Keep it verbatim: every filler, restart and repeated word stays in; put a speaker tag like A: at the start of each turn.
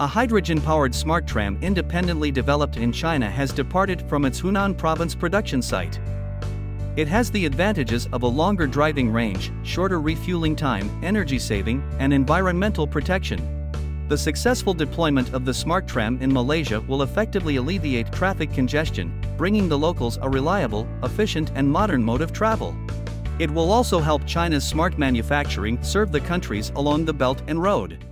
A: A hydrogen-powered smart tram independently developed in China has departed from its Hunan province production site. It has the advantages of a longer driving range, shorter refueling time, energy saving, and environmental protection. The successful deployment of the smart tram in Malaysia will effectively alleviate traffic congestion, bringing the locals a reliable, efficient, and modern mode of travel. It will also help China's smart manufacturing serve the countries along the Belt and Road.